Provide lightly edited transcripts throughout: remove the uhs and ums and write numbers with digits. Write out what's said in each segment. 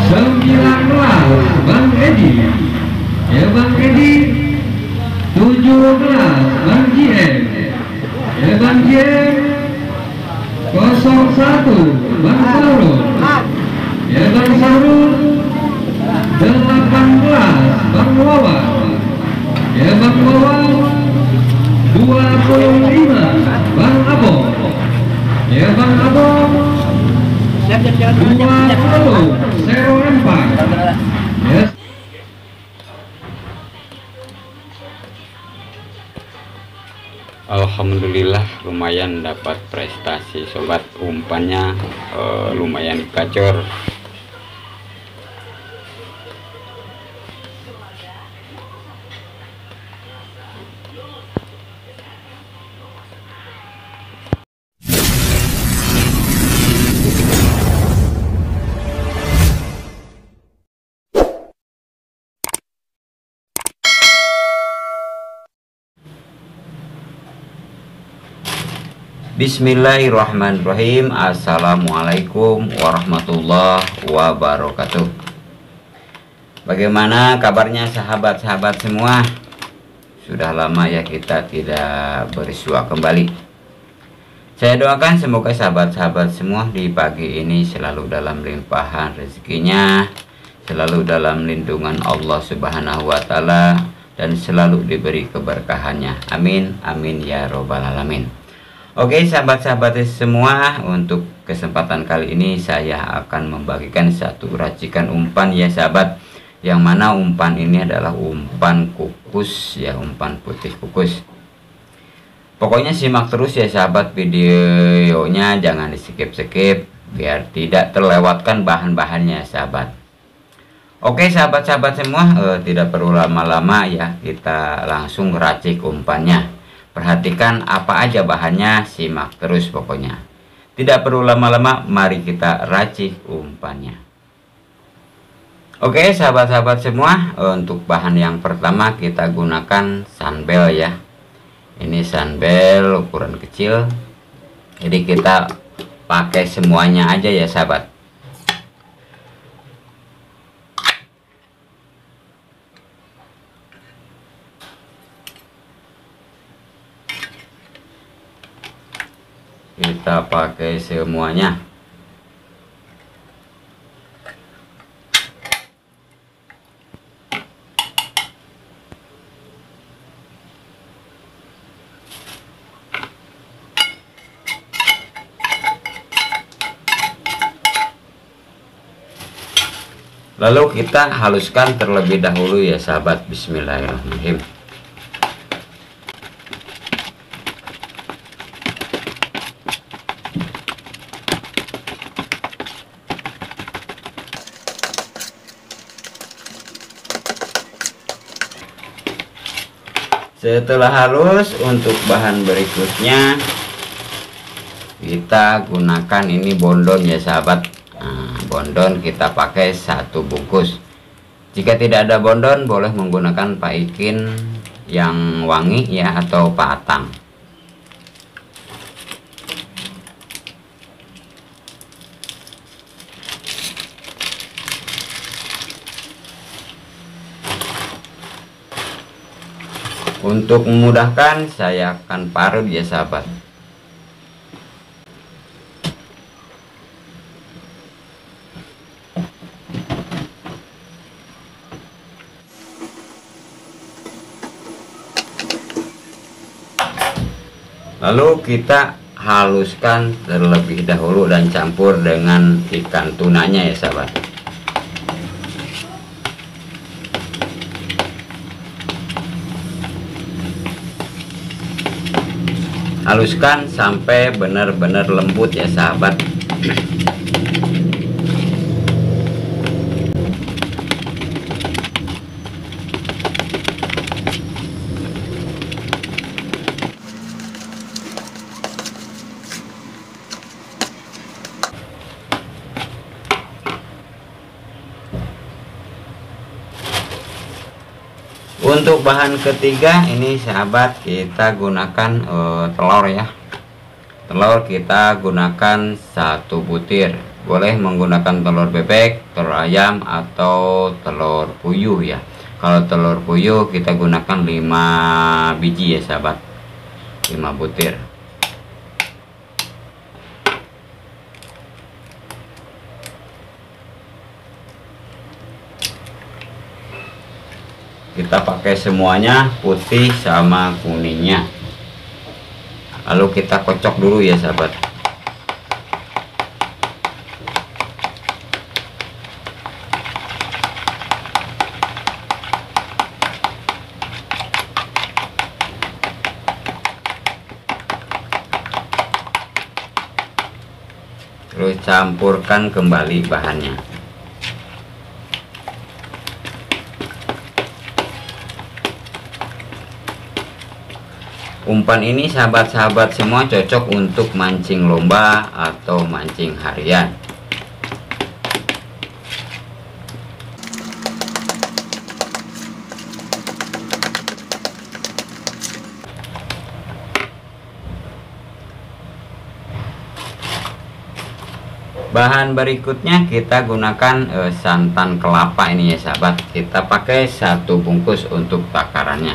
19 Bang Edi. Ya Bang Edi. 17 Bang JM. Ya Bang JM. 01 Bang Sarul. Ya Bang Sarul. 18 Bang Wawan. Ya Bang Wawan. 25 Bang Abong. Ya Bang Abong. 20 Sero Empang. Ya. Alhamdulillah lumayan dapat prestasi sobat, umpannya lumayan gacor. Bismillahirrahmanirrahim. Assalamualaikum warahmatullahi wabarakatuh. Bagaimana kabarnya sahabat-sahabat semua? Sudah lama ya kita tidak bersua kembali. Saya doakan semoga sahabat-sahabat semua di pagi ini selalu dalam limpahan rezekinya, selalu dalam lindungan Allah Subhanahu wa Ta'ala, dan selalu diberi keberkahannya. Amin amin ya robbal alamin. Oke sahabat-sahabat semua, untuk kesempatan kali ini saya akan membagikan satu racikan umpan ya sahabat, yang mana umpan ini adalah umpan kukus ya, umpan putih kukus. Pokoknya simak terus ya sahabat videonya, jangan di skip-skip biar tidak terlewatkan bahan-bahannya sahabat. Oke sahabat-sahabat semua, tidak perlu lama-lama ya, kita langsung racik umpannya. Perhatikan apa aja bahannya, simak terus pokoknya. Tidak perlu lama-lama, mari kita racik umpannya. Oke sahabat-sahabat semua, untuk bahan yang pertama kita gunakan sunbel ya. Ini sunbel ukuran kecil, jadi kita pakai semuanya aja ya sahabat. Kita pakai semuanya. Lalu kita haluskan terlebih dahulu ya sahabat. Bismillahirrahmanirrahim. Setelah halus, untuk bahan berikutnya kita gunakan ini bondon ya sahabat. Nah, bondon kita pakai 1 bungkus. Jika tidak ada bondon, boleh menggunakan paikin yang wangi ya, atau patang. Untuk memudahkan, saya akan parut ya sahabat. Lalu kita haluskan terlebih dahulu dan campur dengan ikan tunanya ya sahabat. Haluskan sampai benar-benar lembut ya sahabat. Untuk bahan ketiga ini sahabat, kita gunakan telur ya. Telur kita gunakan 1 butir boleh menggunakan telur bebek, telur ayam, atau telur puyuh ya. Kalau telur puyuh kita gunakan 5 biji ya sahabat, 5 butir. Kita pakai semuanya, putih sama kuningnya. Lalu kita kocok dulu ya sahabat. Terus campurkan kembali bahannya. Umpan ini sahabat-sahabat semua cocok untuk mancing lomba atau mancing harian. Bahan berikutnya kita gunakan santan kelapa ini ya sahabat. Kita pakai 1 bungkus untuk takarannya.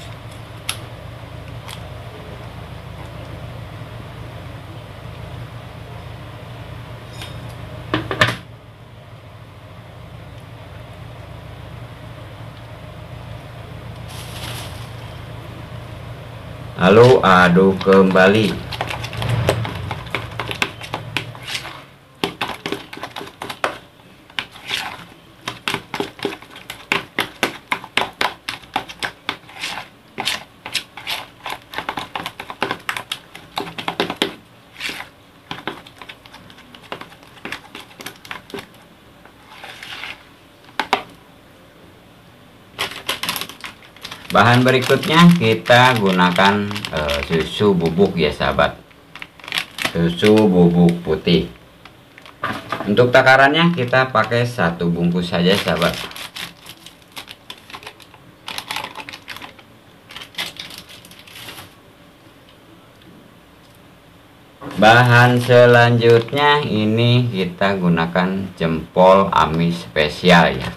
Lalu aduk kembali. Bahan berikutnya kita gunakan susu bubuk ya sahabat, susu bubuk putih. Untuk takarannya kita pakai 1 bungkus saja sahabat. Bahan selanjutnya ini kita gunakan jempol amis spesial ya.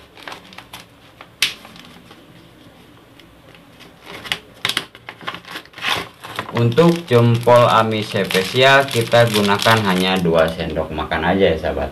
Untuk jempol amis spesial kita gunakan hanya 2 sendok makan aja ya sahabat.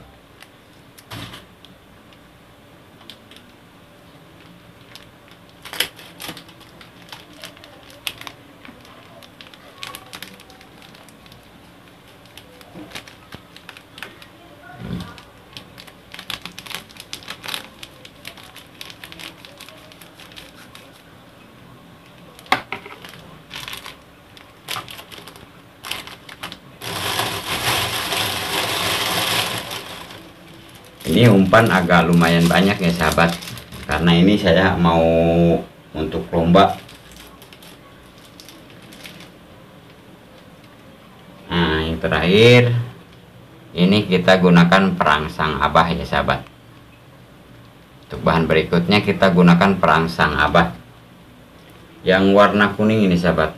Ini umpan agak lumayan banyak ya sahabat, karena ini saya mau untuk lomba. Nah yang terakhir ini kita gunakan perangsang abah ya sahabat. Untuk bahan berikutnya kita gunakan perangsang abah yang warna kuning ini sahabat.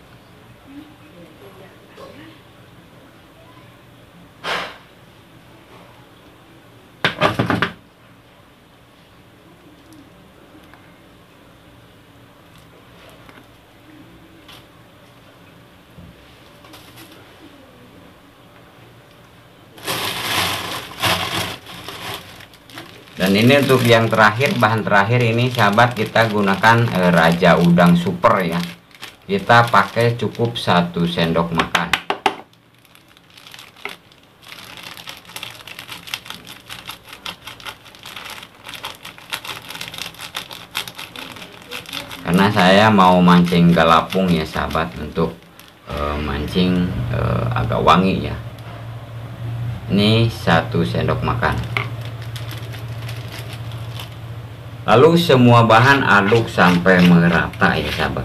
Dan ini untuk yang terakhir, bahan terakhir ini sahabat, kita gunakan Raja Udang Super ya. Kita pakai cukup 1 sendok makan. Karena saya mau mancing galapung ya sahabat, untuk mancing agak wangi ya. Ini 1 sendok makan. Lalu semua bahan aduk sampai merata ya sahabat.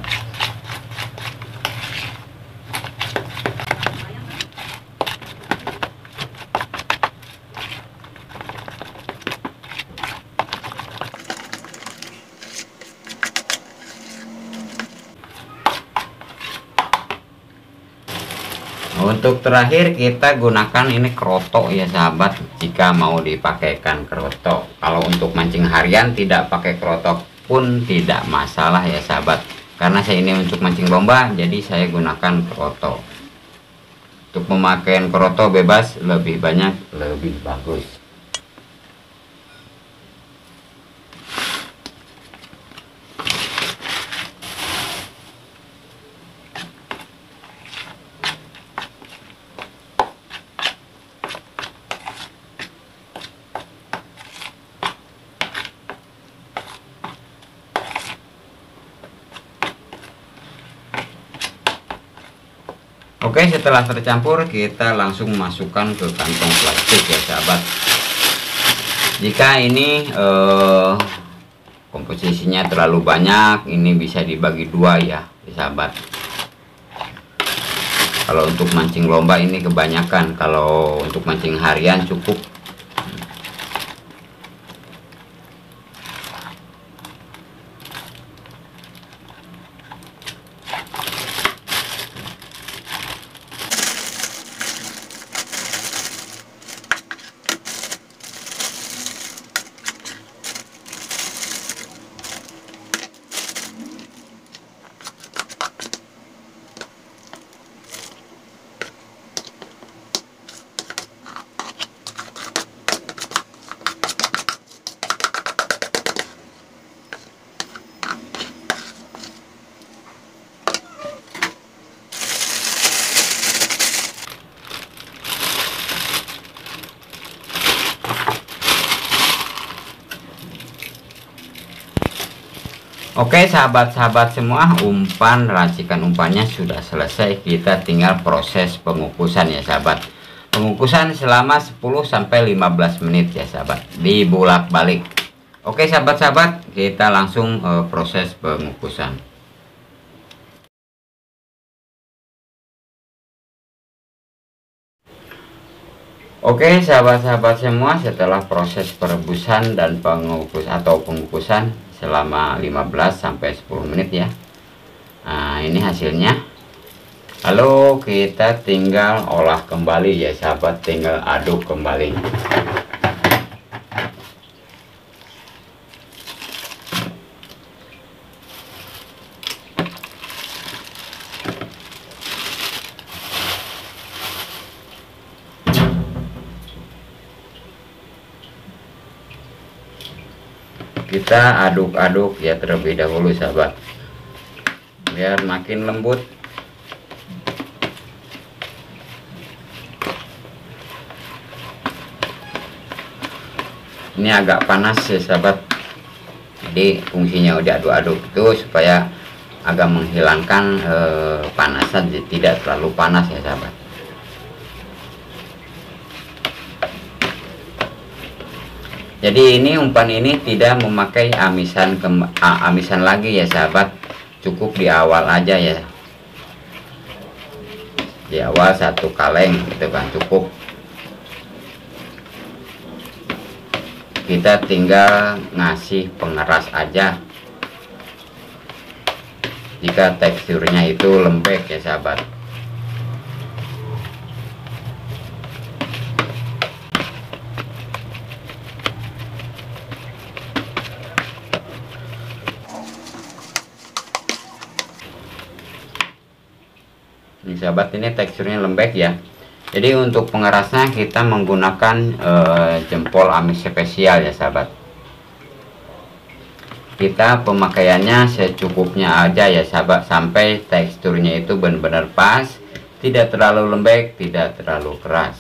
Untuk terakhir kita gunakan ini kerotok ya sahabat, jika mau dipakaikan kerotok. Kalau untuk mancing harian tidak pakai kerotok pun tidak masalah ya sahabat, karena saya ini untuk mancing lomba jadi saya gunakan kerotok. Untuk pemakaian kerotok bebas, lebih banyak lebih bagus. Oke, setelah tercampur kita langsung masukkan ke kantong plastik ya sahabat. Jika ini komposisinya terlalu banyak, ini bisa dibagi dua ya sahabat. Kalau untuk mancing lomba ini kebanyakan, kalau untuk mancing harian cukup. Oke sahabat-sahabat semua, umpan racikan umpannya sudah selesai. Kita tinggal proses pengukusan ya sahabat. Pengukusan selama 10-15 menit ya sahabat, dibulak-balik. Oke sahabat-sahabat, kita langsung proses pengukusan. Oke sahabat-sahabat semua, setelah proses perebusan dan pengukusan selama 15-10 menit ya. Nah, ini hasilnya. Lalu kita tinggal olah kembali ya sahabat, tinggal aduk kembali. Kita aduk-aduk ya terlebih dahulu sahabat, biar makin lembut. Ini agak panas ya sahabat, jadi fungsinya udah aduk-aduk itu supaya agak menghilangkan panasan, tidak terlalu panas ya sahabat. Jadi ini umpan ini tidak memakai amisan lagi ya sahabat, cukup di awal aja ya, di awal 1 kaleng gitu kan cukup. Kita tinggal ngasih pengeras aja jika teksturnya itu lembek ya sahabat. Ini sahabat, ini teksturnya lembek ya. Jadi untuk pengerasnya kita menggunakan jempol amis spesial ya sahabat. Kita pemakaiannya secukupnya aja ya sahabat, sampai teksturnya itu benar-benar pas, tidak terlalu lembek, tidak terlalu keras.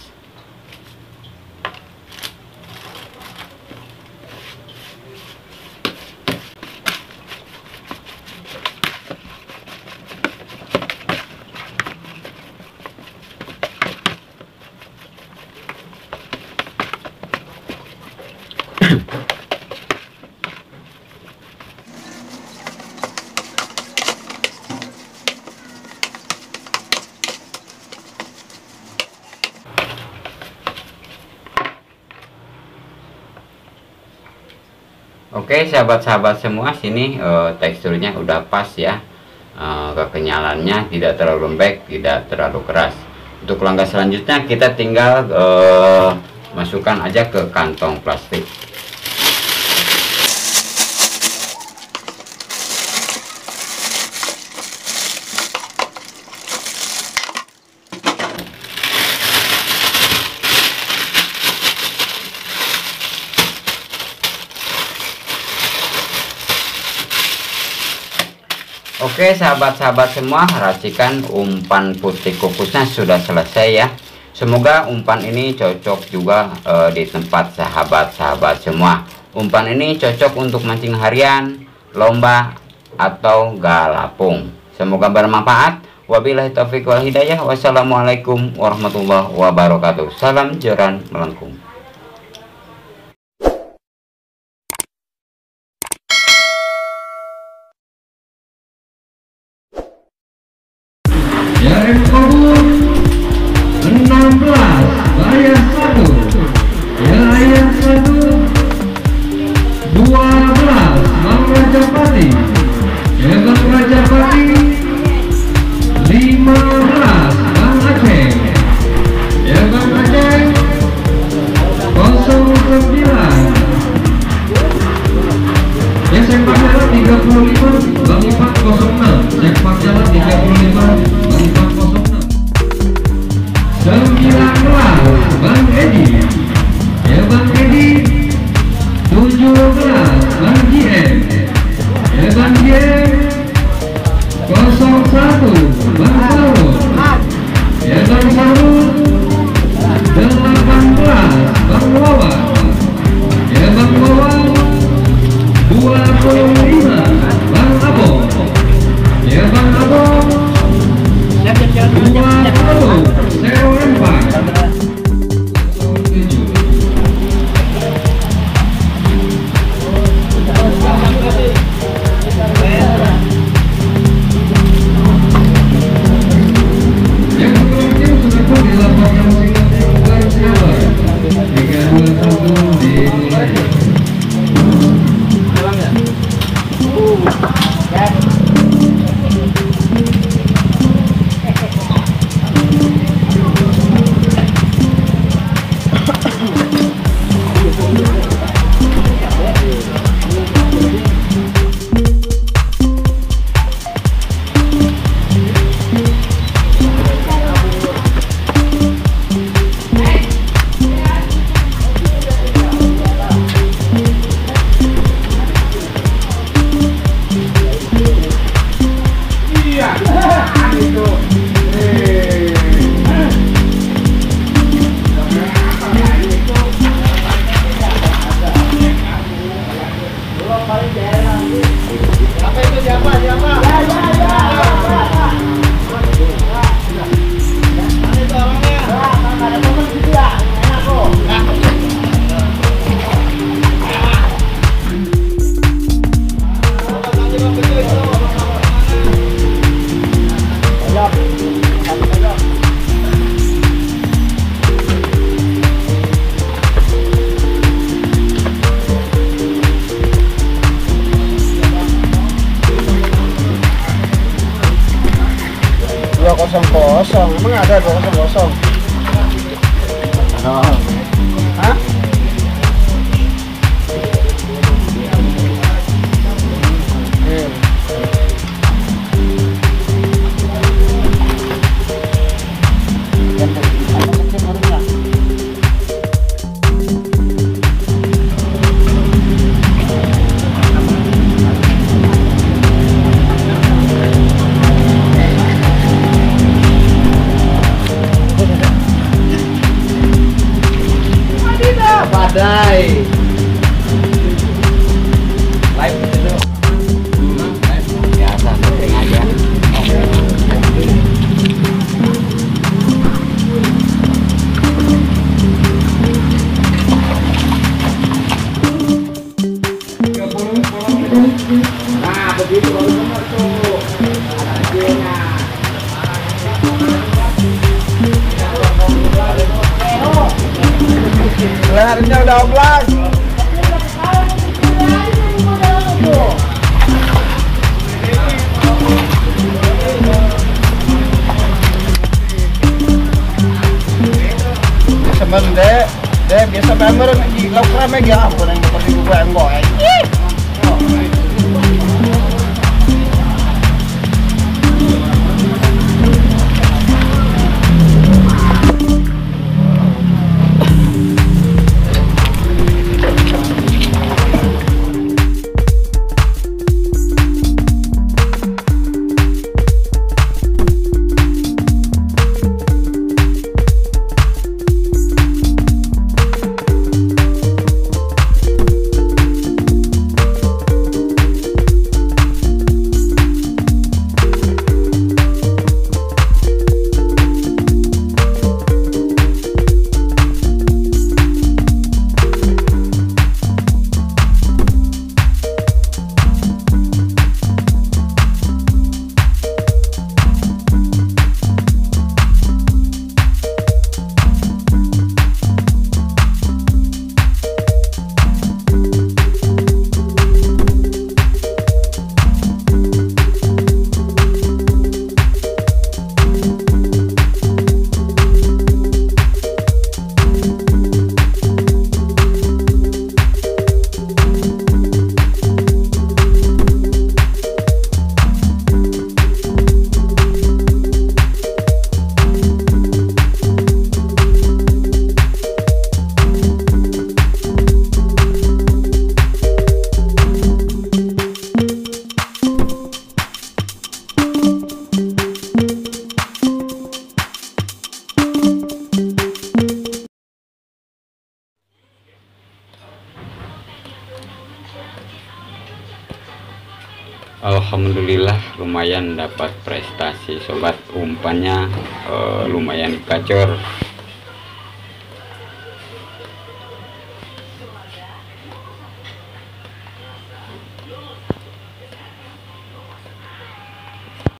Oke sahabat-sahabat semua, sini teksturnya udah pas ya, kekenyalannya tidak terlalu lembek, tidak terlalu keras. Untuk langkah selanjutnya kita tinggal masukkan aja ke kantong plastik. Oke sahabat-sahabat semua, racikan umpan putih kukusnya sudah selesai ya. Semoga umpan ini cocok juga di tempat sahabat-sahabat semua. Umpan ini cocok untuk mancing harian, lomba, atau galapung. Semoga bermanfaat. Wabillahi taufiq wal hidayah. Wassalamualaikum warahmatullahi wabarakatuh. Salam joran melengkung. Jaring kabur 16 bayar 1 ya ayat 1 12 Bang Rajapati ya Bang Rajapati 15 Bang Aceh ya Bang Aceh 09 ya sepak jalan 35 Bang Ipan 06 sepak jalan 35 Bang Ipan 06 19 Bang Edi ya Bang Edi 17 Bang JM ya Bang JM 01 Bang Sarul ya Bang Sarul 18 Bang Wawan ya Bang Wawan 25 Bang Abong ya Bang Abong 20 Sero Empang 7 yang terakhir sudah pun di lapangan Singapura Siabar 321 dimulai. kosong. Emang ada 200? Oh. Hah? Badai. Live dulu. Biasa penting aja. Nah, begitu baru benar tuh. Ada hasilnya. Lehernya udah oblak. Alhamdulillah lumayan dapat prestasi sobat, umpannya lumayan gacor.